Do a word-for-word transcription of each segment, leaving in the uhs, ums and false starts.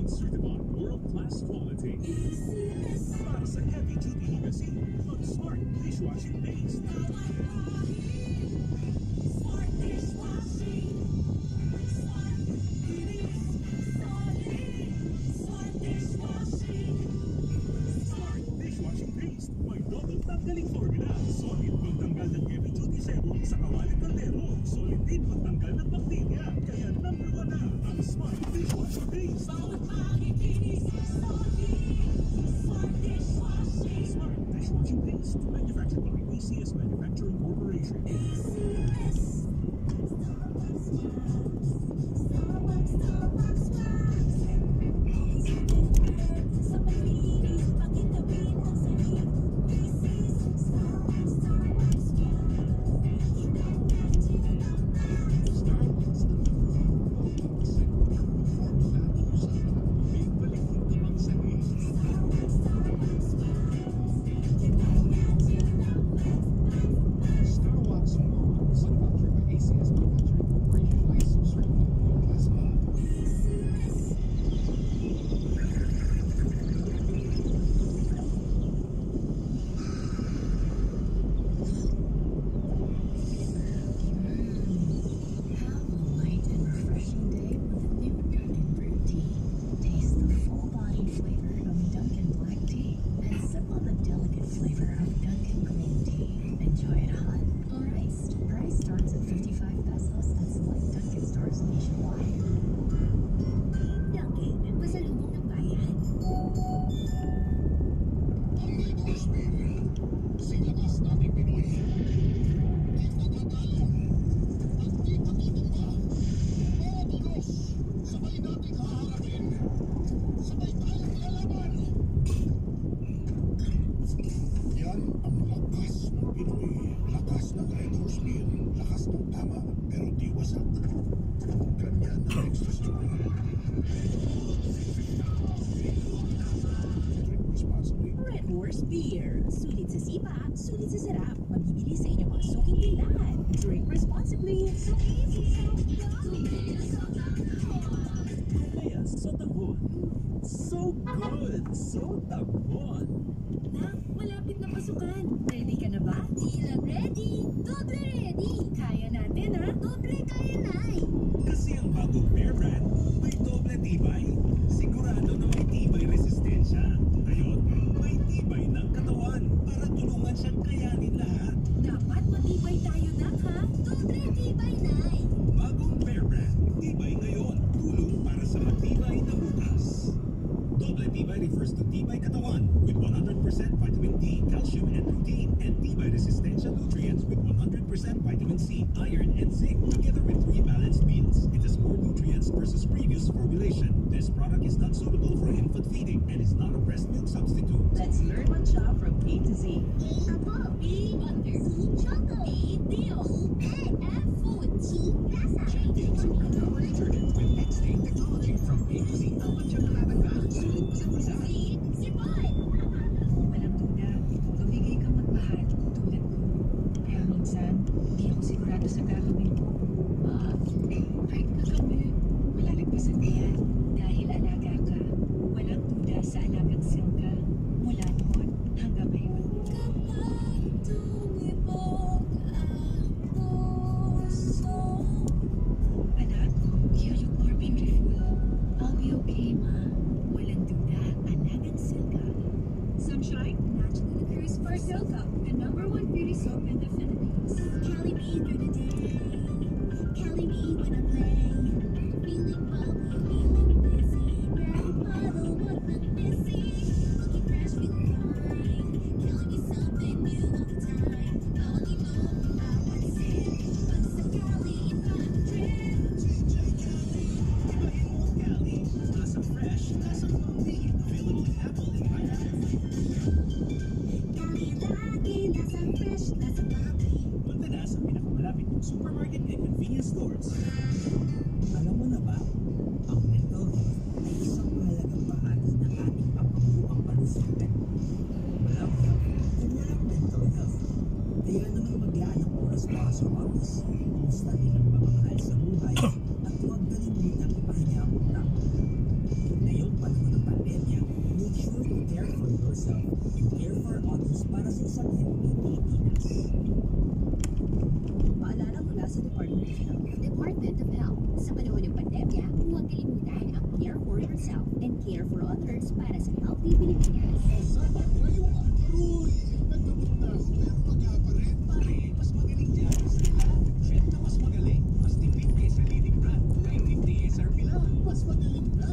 thousand certified world-class quality. Para sa heavy-duty higasin, mag-smart dishwashing paste. Smart dishwashing. Smart linis. Solid. Smart dishwashing. Smart dishwashing paste. May double tanggaling formula. Solid pagtanggal ng heavy-duty sebum sa kawaling kaldero. Solid din pagtanggal ng bakterya. Kaya number one na ang Smart dishwashing paste. Bawat makikinis. Solid. Smart dishwashing. Smart dishwashing paste. Manufactured by A C S Manufacturing Corporation. A C S. Starbucks Starbucks Starbucks sa pag-inis, pag-itawin ang sahig. This is Starbucks Starbucks At huwag kalimutan ipahinga ang utak. Ngayon, pandemya, make sure to care for yourself and care for others para sa isang healthy Pilipinas. Paalala mula sa Department of Health. Department of Health. Sa panahon ng pandemya, huwag kalimutan ang care for yourself and care for others para sa healthy Pilipinas. Kasama kayo ang Aroy! Nagkabot na ako pero maga pa rin. Pare, mas magaling dyan. Sila. Jet na mas magaling. Mas tipid kaysa leading brand. nine fifty S R P lang. Mas magaling na.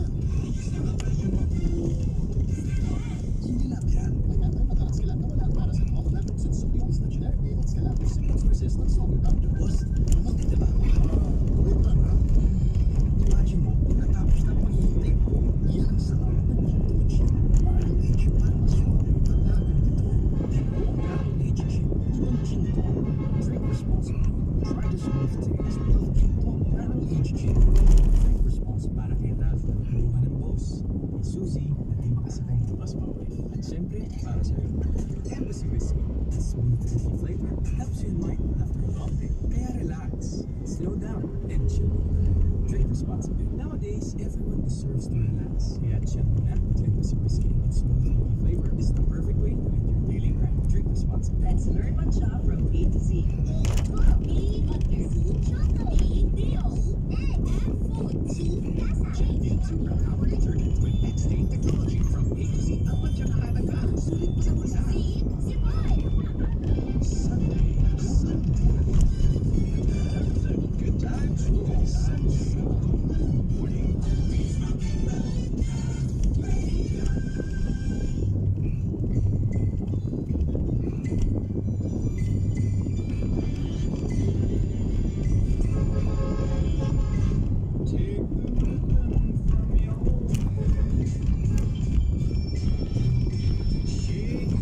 Hindi lang yan. Magandang matalas ka lang na wala para sa mga methods and sodiums na generic ailments ka lang. Symptoms resist ng solid doctor. Boss, hindi diba? Wait lang ha. Imagine mo, natapos na paghihintay mo. Yan ang sarap ng Monte chip. Parang age para mas yung tandaan nito. Ginoo parang age chip. Ibang ginto. Drink responsibly. Try the smooth taste of ginto parang age chip. Drink responsibly para kay Ralph. Buruhan ng boss. Kay Suzy, na di makasabay ng bus paway. At syempre, para sa'yo. Embassy Whiskey. The smooth, earthy flavor helps you unwind after a long day. Kaya relax, slow down, and chill. Drink responsibly. Nowadays, everyone deserves to relax. Kaya chill muna. Embassy Whiskey. Its smooth, earthy flavor is the perfect way to end your daily grind. Drink responsibly. Let's learn matcha from A to Z. Tea, butter, chocolate, deal, egg, and food. Tea, lasa. J D superpower detergent with X-Stain technology from A to Z. Ang matcha na halaga. Sulit pa sa bulsa. See, survive. Sunday, Sunday. Good times, good times. Morning. Take the rhythm from your head. Shake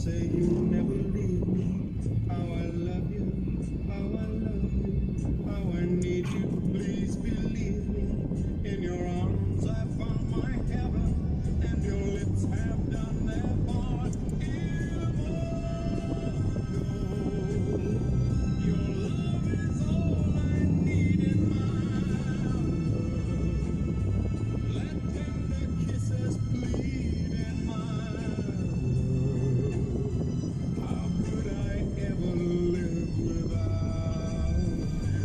say you never leave me. How I love you, how I love you, how I need you. Please believe me. In your arms I found my heaven, and your lips have done their part. Your love is all I need in my world. Let tender kisses plead in my world. How could I ever live without you?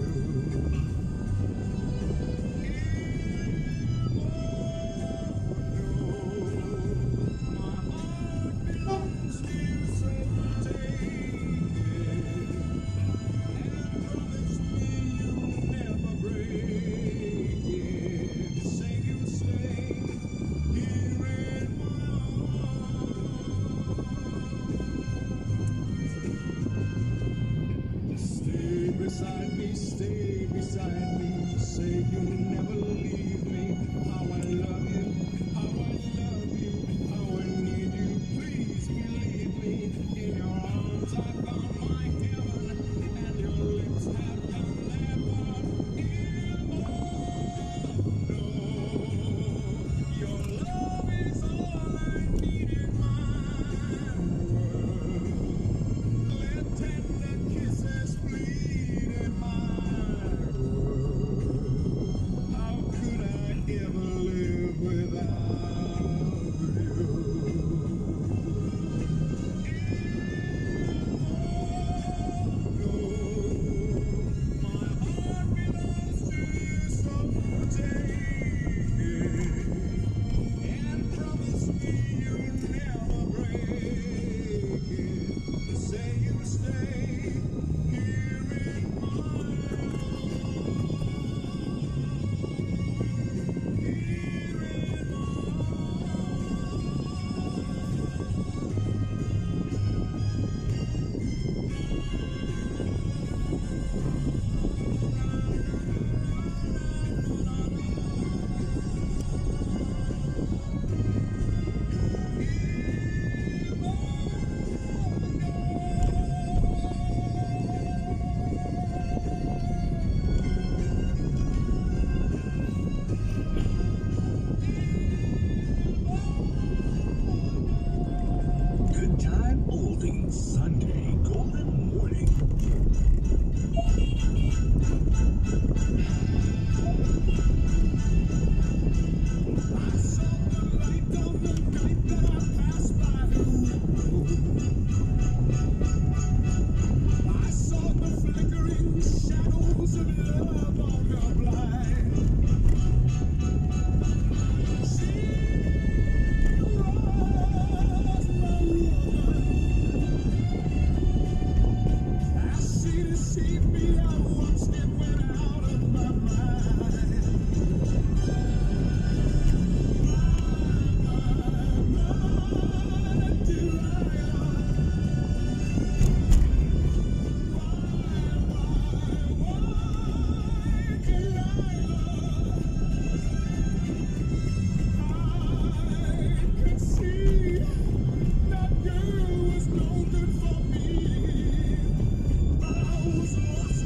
My heart belongs to you, so take it. And promise me you'll never break it. Say you'll stay here in my arms. Stay beside me, stay beside me. Say you'll never leave me. How I love you, how I love you, how I need you. Please believe me. In your arms I found my heaven, and your lips have done their part. No, your love is all I need in my world. Let tender kisses plead in my world. How could I ever live without you? My heart belongs to you, so take it. And promise me you'll never break it. Say you'll stay here in my Good time oldies Sunday golden morning. I saw the light on the night that I passed by the window. I saw the flickering shadows of love on her blind. She was my woman. As she deceived me, I watched it went out of my mind. That girl was no good for me, but I was lost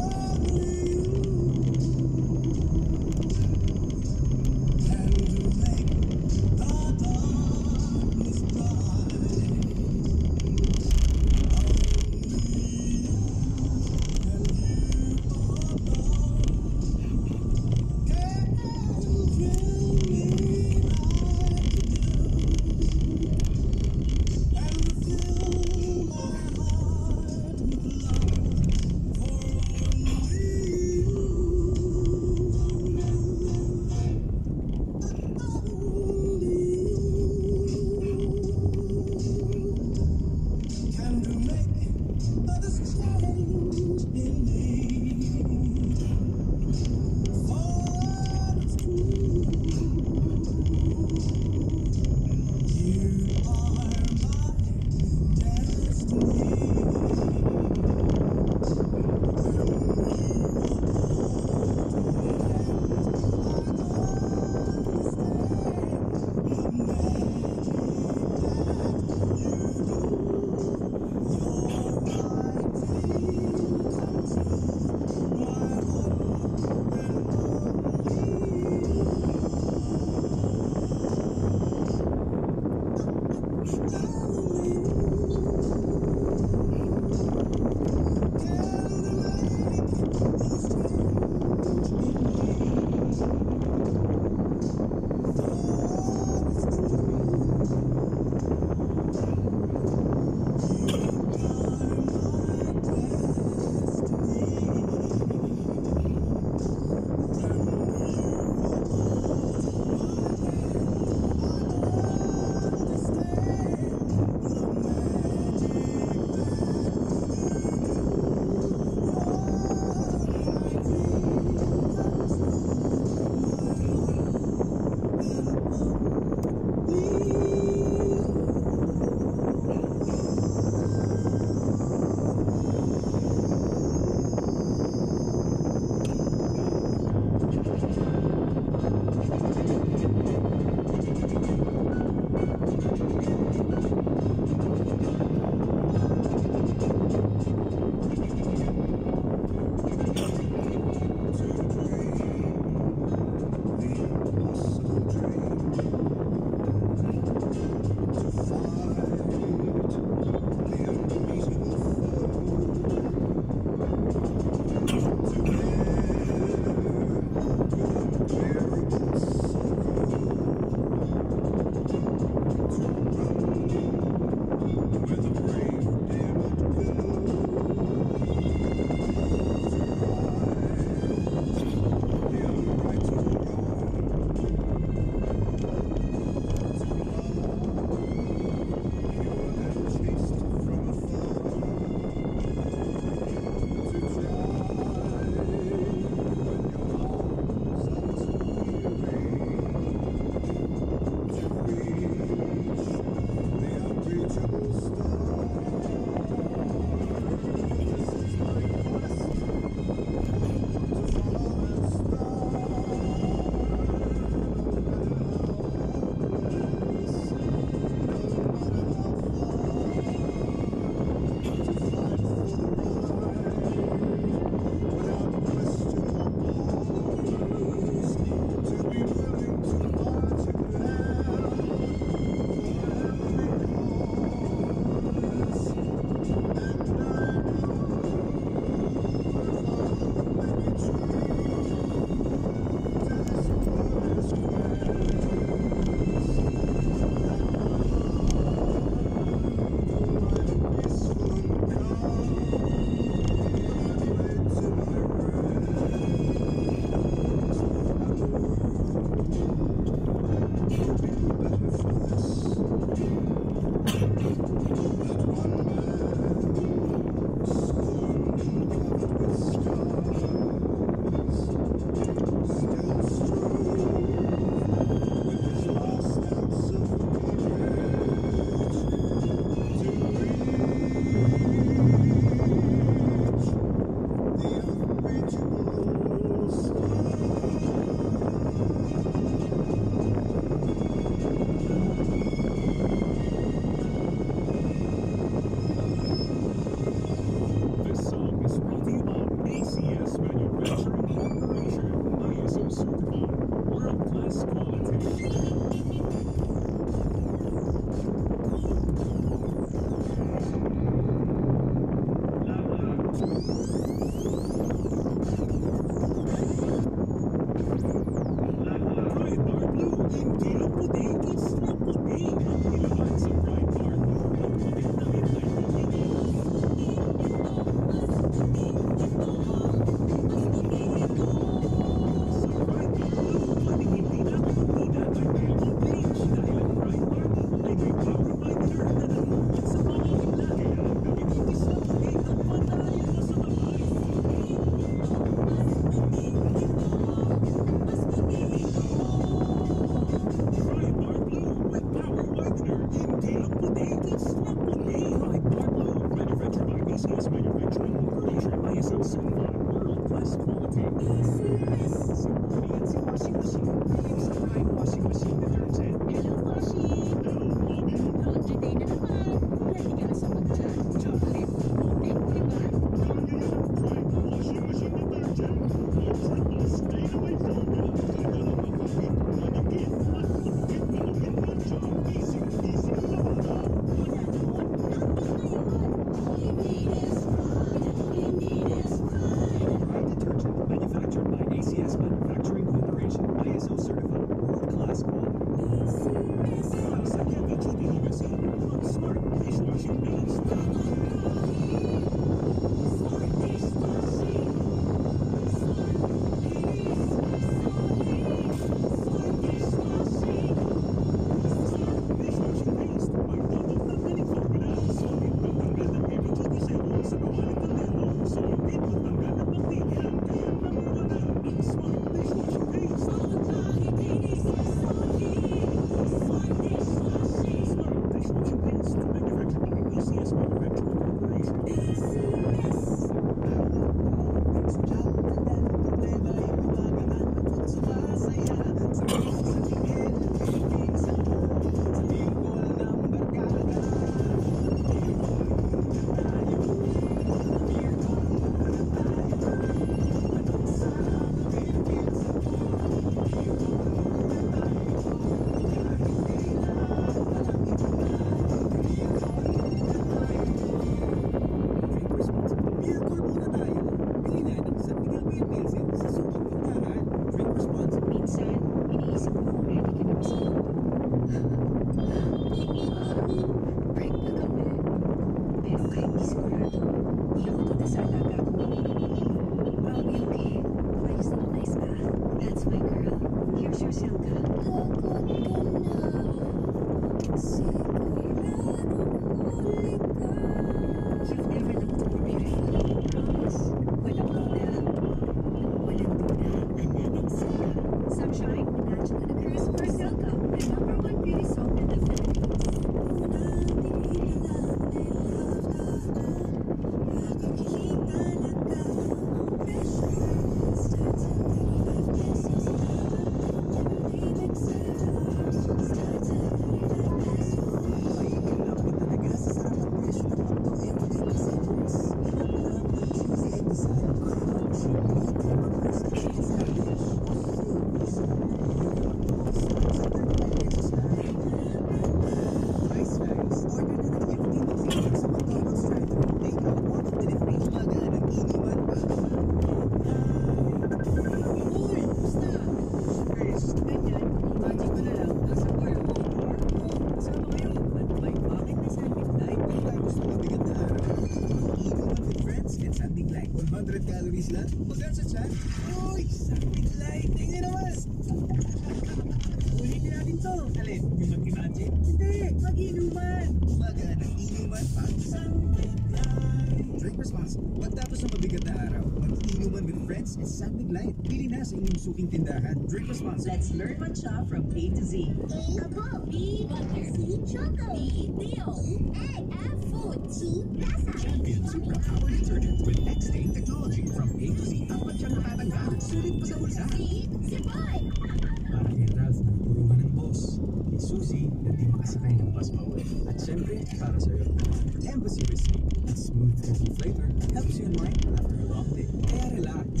Let's learn matcha from A to Z. A cocoa. B butter. C chocolate. D Dio. Egg. F food. G rasa. Champion Super Power Detergent with X-Stain technology from A to Z. Apat siyang natatanggal. Sulit pa sa bulsa. C sipon. Para kay Ralph na puruhan ng boss. Kay Susie na di makasakay ng bus bawal. At syempre, para sa'yo. Embassy Receipt. A smooth, easy flavor helps you unwind after a long day. Kaya relax.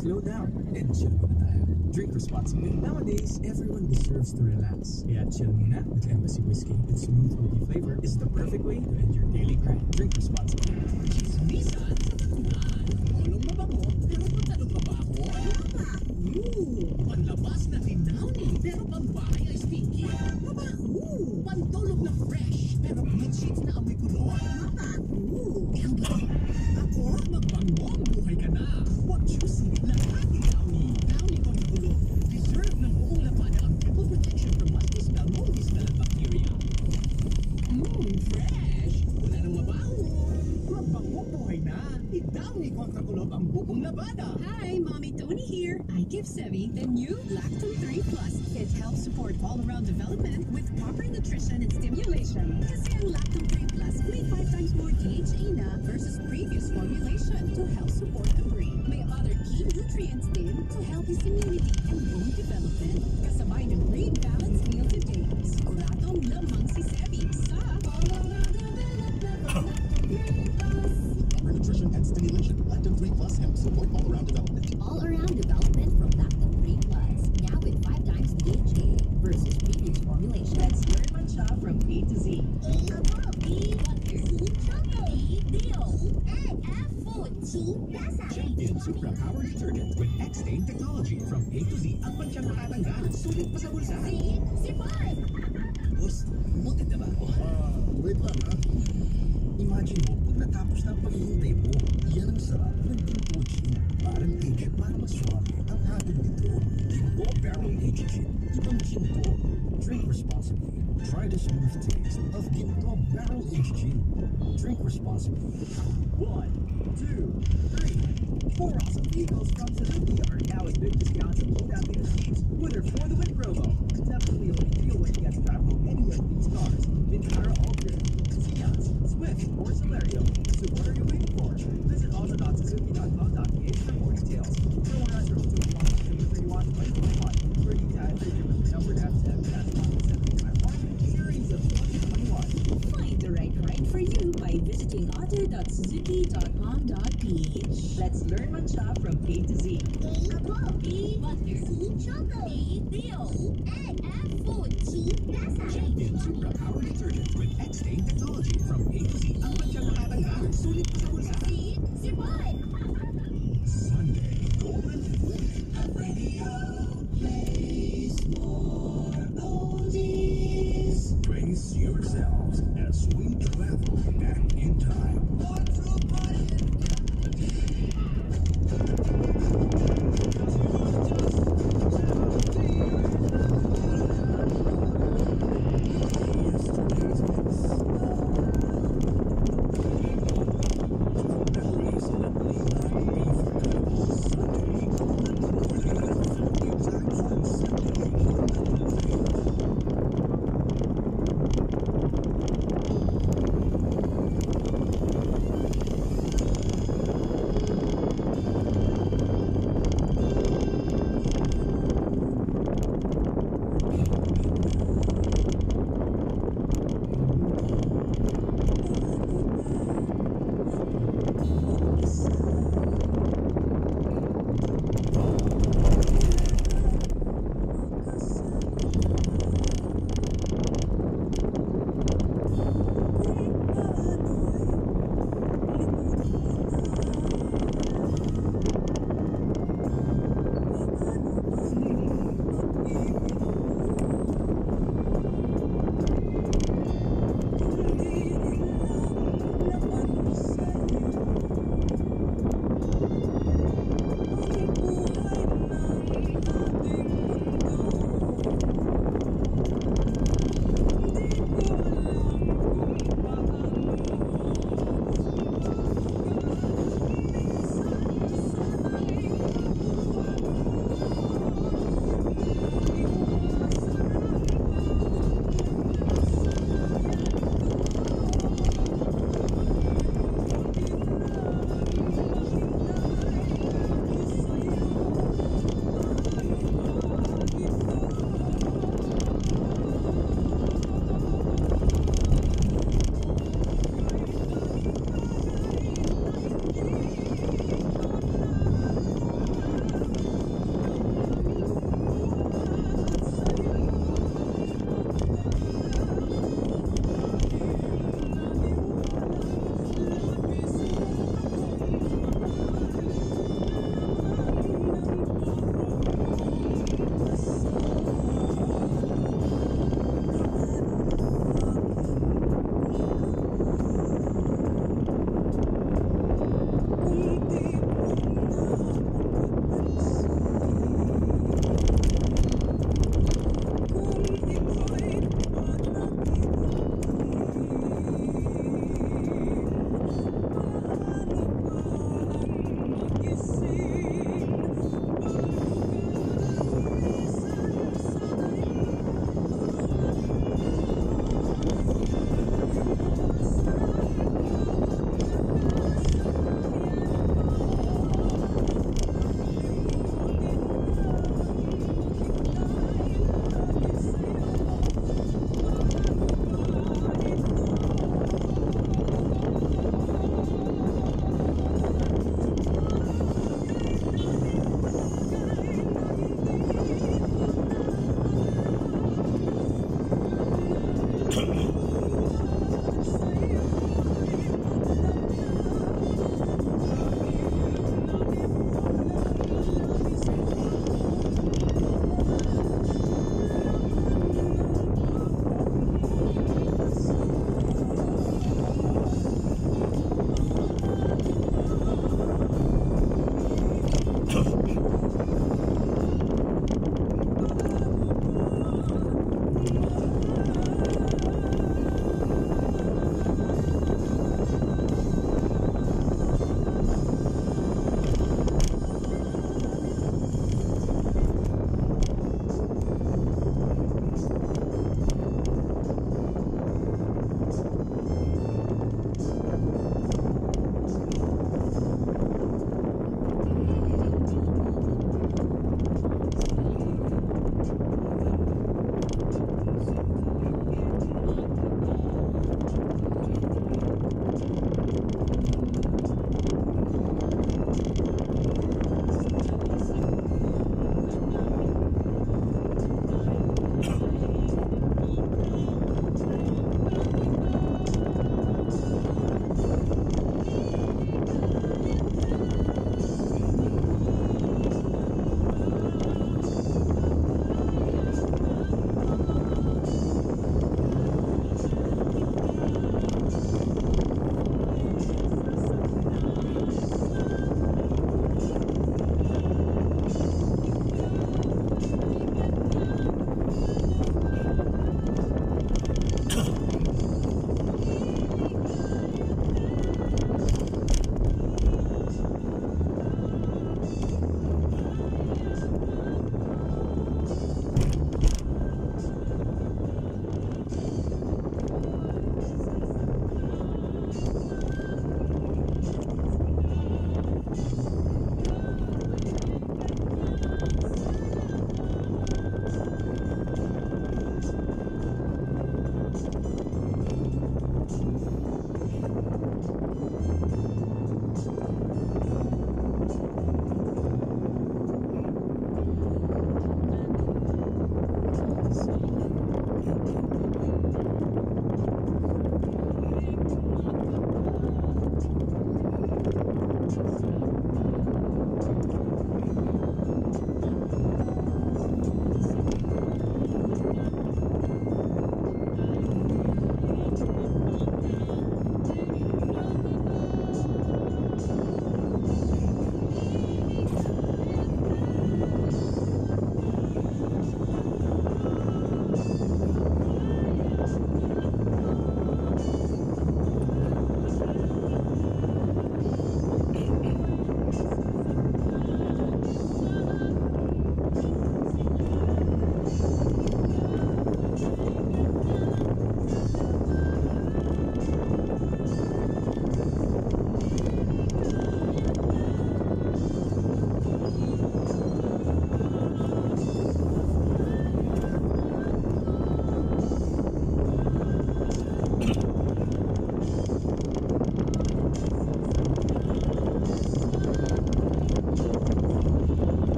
slow down and chill muna tayo. Drink responsibly. Nowadays, everyone deserves to relax. Kaya chill muna with Embassy Whiskey. Its smooth fruity flavor is the perfect way to end your daily grind. Drink responsibly. Chismisan sa takunan. Tulong mabango, pero patalong mabaho. Ooh, panlabas na tinawni, pero pambahay ay sticky. Mabaho, pantulog na fresh, pero clean sheets na amoy kulo. Mabaho, ako, magbango, buhay ka na. What juicy, lahat ni Downy. Downy Control. Deserve ng buong laban ang triple protection from musty smell, moldy smell at bacteria. Mmm, fresh. Wala nang mabaho. Magbango, buhay na. I-Downy Control ang buong labada. Hi, Mommy Tony here. I give Sevi the new Lactome three Plus. It helps support all-around development with proper nutrition and stimulation. Kasi ang Lactome three Plus may five times more D H A na versus previous formulation to help support the brain. May other key nutrients din to help his immunity and bone development. Kasabay ng brain balance meal today. Siguradong lamang si Sevi sa all-around development. Proper nutrition and stimulation. Lactome three Plus helps support all-around development. All-around development from Lactome three Plus. Now with five times D H A versus previous formulation. Let's learn matcha from A to Z. Champion Supra Power Detergent with X-Stain Technology from A to Z ang pansyang makatanggal. Sulit pa sa bulsa. Boss, Monte na ba ako? Ah, wait lang ha. Imagine mo, pag natapos na ang paghihintay mo, Yan ang sarap ng Ginto Gin. Parang aged para mas swabe ang hatid nito. Ginto Barrel Aged Gin. Ibang Ginto. Drink responsibly. Try the smooth taste of Ginto Barrel Aged Gin. Drink responsibly. One, two, three. Four awesome vehicles from Suzuki are now at big discounts and low-down payment schemes with their For the Win promo. Definitely only feel when you get to travel any of these cars. Vintara Alter, Sias, Swift, or Celerio. So what are you waiting for? Visit auto dot suzuki dot com dot p h for more details. For one hundred twenty-one, thirty-one, twenty twenty-one. For details, the number F M seventy-five series of twenty twenty-one. Find the right ride for you by visiting auto dot suzuki dot com dot p h. Let's learn matcha from A to Z. Champion Supra Power Detergent with X-Stain Technology from A to Z ang pansyang makatanggal. Sulit pa sa bulsa. Sunday, Golden Week. Radio plays more oldies. Brace yourselves as we travel back in time. Memories that may not be forgotten. Sunday,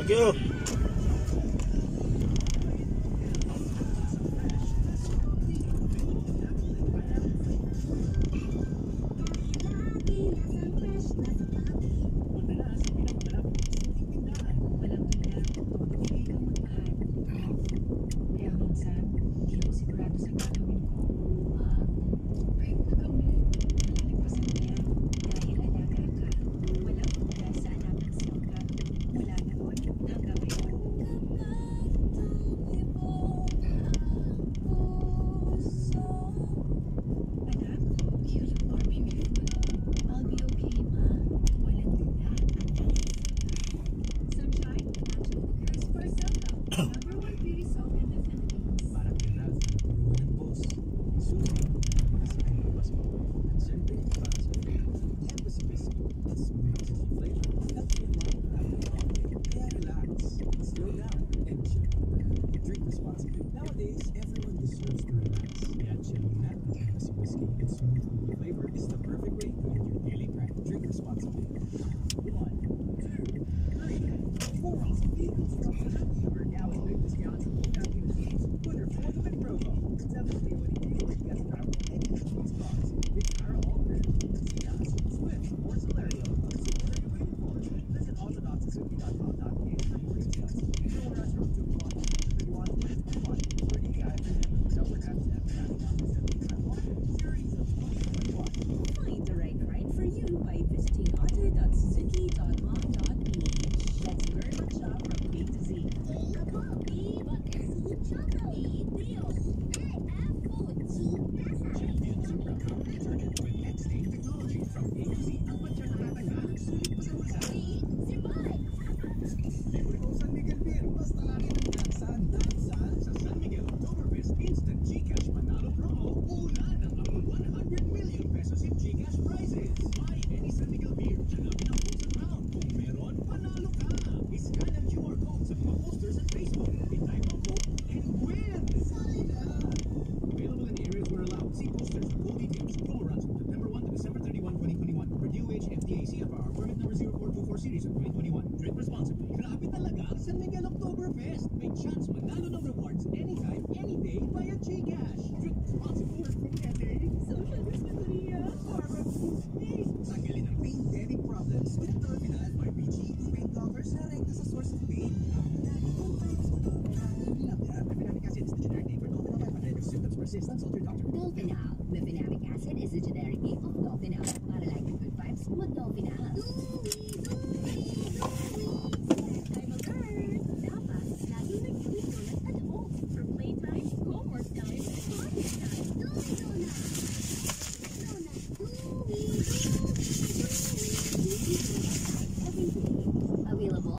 Thank you. Series of twenty twenty-one. Drink responsibly. Grabe talaga sa Miguel Oktoberfest. May chance manalo ng rewards anytime, any day via GCash. Drink responsibly. Social responsibility. Tanggalin ang pain-derived problems with Terminal by Brgy. Pain covers na rekta sa source of pain. Dolphinal acid is the generic name for Dolphinal five hundred. If symptoms persist, consult your doctor. Dolphinal. Dolphinic acid is the generic name of Dolphinal.